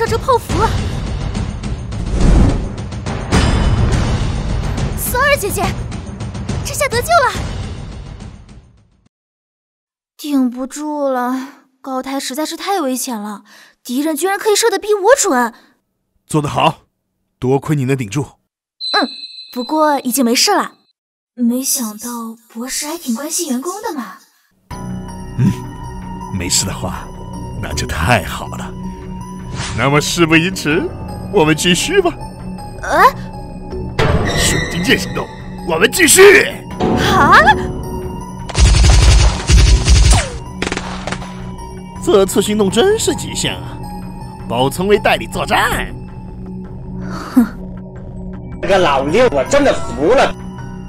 上这泡芙了。索尔姐姐，这下得救了。顶不住了，高台实在是太危险了，敌人居然可以射得比我准。 做得好，多亏你能顶住。 不过已经没事了。没想到博士还挺关心员工的嘛。 没事的话，那就太好了。那么事不宜迟，我们继续吧。水晶剑行动，我们继续。 啊！ 这次行动真是极限啊！包村为代理作战。 这个老六我真的服了。